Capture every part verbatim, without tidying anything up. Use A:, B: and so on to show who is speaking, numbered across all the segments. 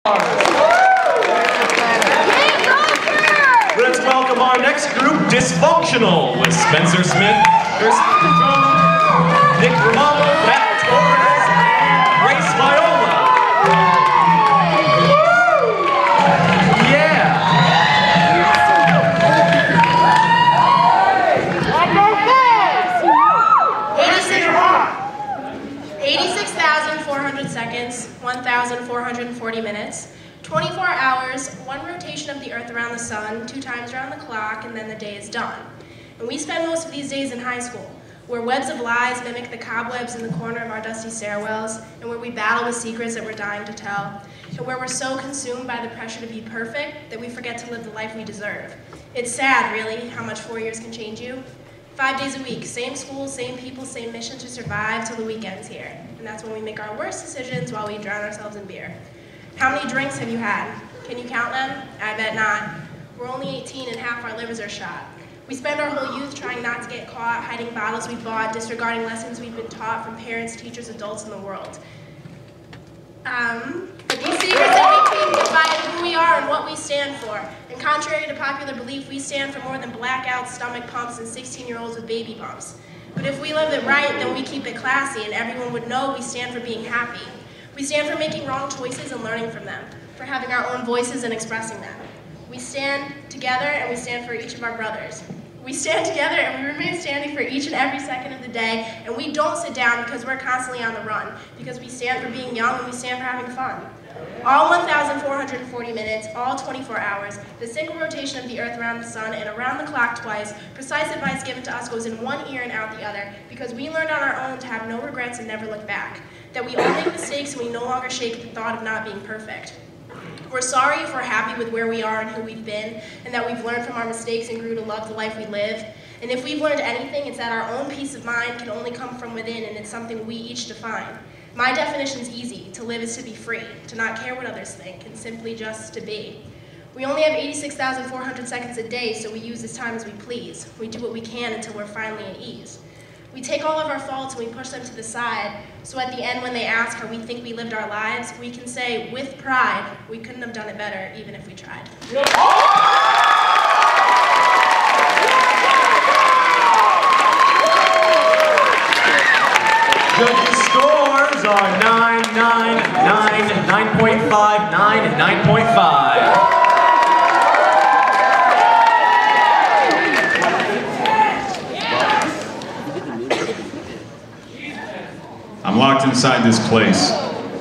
A: Let's welcome our next group, Dysfunctional, with Spencer Smith, Nick Romano, Matt Torres, and Grace Viola. Yeah!
B: eighty-six thousand four hundred seconds, one thousand four hundred forty minutes, twenty-four hours, one rotation of the Earth around the sun, two times around the clock, and then the day is done. And we spend most of these days in high school, where webs of lies mimic the cobwebs in the corner of our dusty stairwells, and where we battle with secrets that we're dying to tell, and where we're so consumed by the pressure to be perfect that we forget to live the life we deserve. It's sad, really, how much four years can change you. Five days a week, same school, same people, same mission to survive till the weekend's here. And that's when we make our worst decisions while we drown ourselves in beer. How many drinks have you had? Can you count them? I bet not. We're only eighteen and half our livers are shot. We spend our whole youth trying not to get caught, hiding bottles we bought, disregarding lessons we've been taught from parents, teachers, adults in the world. Um, but these secrets that we keep define who we are and what we stand for. And contrary to popular belief, we stand for more than blackouts, stomach pumps, and sixteen-year-olds with baby bumps. But if we live it right, then we keep it classy, and everyone would know we stand for being happy. We stand for making wrong choices and learning from them, for having our own voices and expressing them. We stand together, and we stand for each of our brothers. We stand together, and we remain standing for each and every second of the day, and we don't sit down because we're constantly on the run, because we stand for being young and we stand for having fun. All one thousand four hundred forty minutes, all twenty-four hours, the single rotation of the Earth around the sun and around the clock twice, precise advice given to us goes in one ear and out the other, because we learned on our own to have no regrets and never look back, that we all make mistakes and we no longer shake at the thought of not being perfect. We're sorry if we're happy with where we are and who we've been, and that we've learned from our mistakes and grew to love the life we live. And if we've learned anything, it's that our own peace of mind can only come from within, and it's something we each define. My definition's easy. To live is to be free, to not care what others think, and simply just to be. We only have eighty-six thousand four hundred seconds a day, so we use this time as we please. We do what we can until we're finally at ease. We take all of our faults and we push them to the side, so at the end when they ask how we think we lived our lives, we can say with pride, we couldn't have done it better even if we tried.
A: Judges' scores are nine, nine, nine, nine point five, nine, and nine point five.
C: I'm locked inside this place.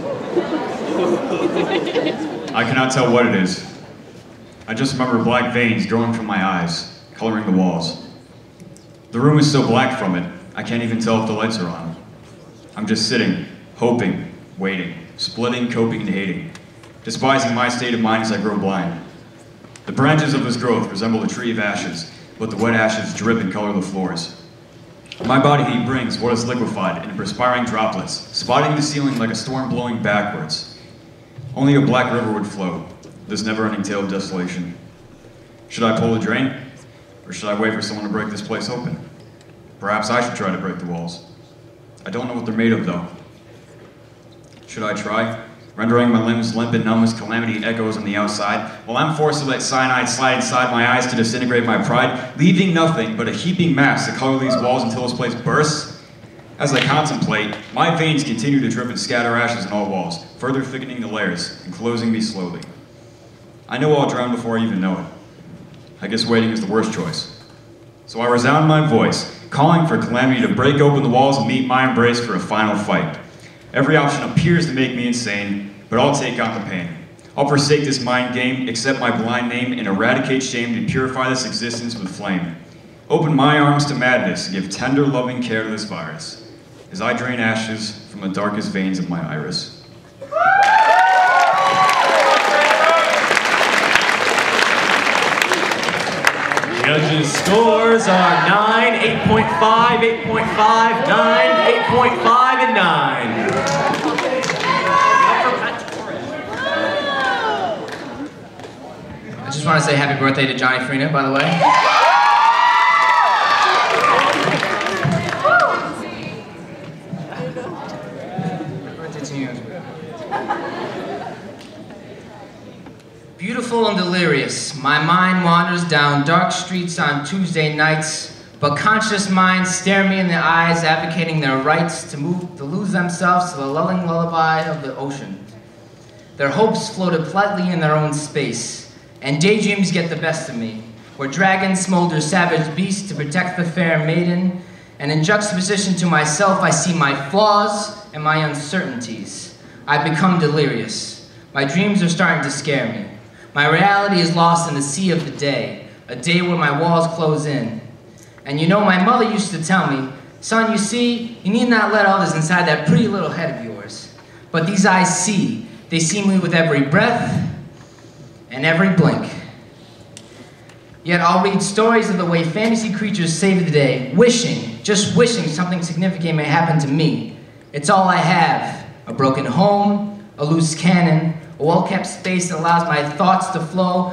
C: I cannot tell what it is. I just remember black veins growing from my eyes, coloring the walls. The room is so black from it, I can't even tell if the lights are on. I'm just sitting, hoping, waiting, splitting, coping, and hating, despising my state of mind as I grow blind. The branches of this growth resemble a tree of ashes, but the wet ashes drip and color the floors. My body heat brings what is liquefied into perspiring droplets, spotting the ceiling like a storm blowing backwards. Only a black river would flow, this never-ending tale of desolation. Should I pull the drain? Or should I wait for someone to break this place open? Perhaps I should try to break the walls. I don't know what they're made of, though. Should I try? Rendering my limbs limp and numb as calamity echoes on the outside, while I'm forced to let cyanide slide inside my eyes to disintegrate my pride, leaving nothing but a heaping mass to color these walls until this place bursts? As I contemplate, my veins continue to drip and scatter ashes on all walls, further thickening the layers and closing me slowly. I know I'll drown before I even know it. I guess waiting is the worst choice. So I resound my voice, calling for calamity to break open the walls and meet my embrace for a final fight. Every option appears to make me insane, but I'll take on the pain. I'll forsake this mind game, accept my blind name, and eradicate shame to purify this existence with flame. Open my arms to madness and give tender, loving care to this virus, as I drain ashes from the darkest veins of my iris.
A: Judges' scores are nine, eight point five, eight point five, nine, eight point five, and nine.
D: I just want to say happy birthday to Johnny Frina, by the way. Happy birthday to you. Beautiful and delirious, my mind wanders down dark streets on Tuesday nights, but conscious minds stare me in the eyes, advocating their rights to move, to lose themselves to the lulling lullaby of the ocean. Their hopes floated lightly in their own space, and daydreams get the best of me, where dragons smolder savage beasts to protect the fair maiden, and in juxtaposition to myself I see my flaws and my uncertainties. I become delirious. My dreams are starting to scare me. My reality is lost in the sea of the day, a day where my walls close in. And you know, my mother used to tell me, son, you see, you need not let others inside that pretty little head of yours. But these eyes see. They see me with every breath and every blink. Yet I'll read stories of the way fantasy creatures save the day, wishing, just wishing something significant may happen to me. It's all I have. A broken home, a loose cannon, a well-kept space that allows my thoughts to flow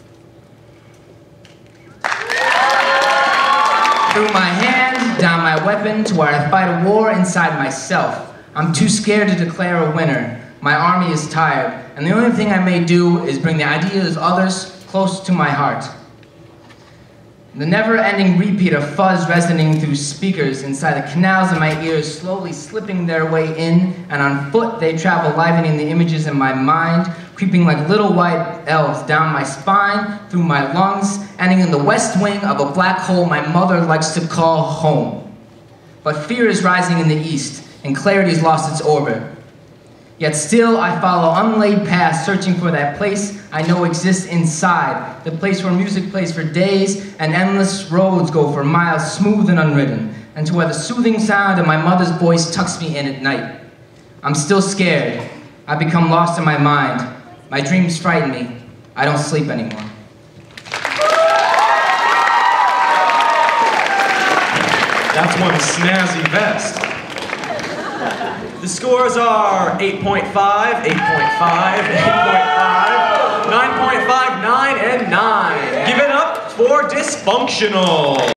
D: through my hand, down my weapon, to where I fight a war inside myself. I'm too scared to declare a winner. My army is tired, and the only thing I may do is bring the ideas of others close to my heart. The never-ending repeat of fuzz resonating through speakers inside the canals of my ears, slowly slipping their way in, and on foot they travel, livening the images in my mind, creeping like little white elves down my spine, through my lungs, ending in the west wing of a black hole my mother likes to call home. But fear is rising in the east, and clarity has lost its orbit. Yet still I follow unlaid paths, searching for that place I know exists inside, the place where music plays for days and endless roads go for miles, smooth and unridden, and to where the soothing sound of my mother's voice tucks me in at night. I'm still scared. I become lost in my mind. My dreams frighten me. I don't sleep anymore.
A: That's one snazzy vest. The scores are eight point five, eight point five, eight point five, nine point five, nine, and nine. Give it up for Dysfunctional.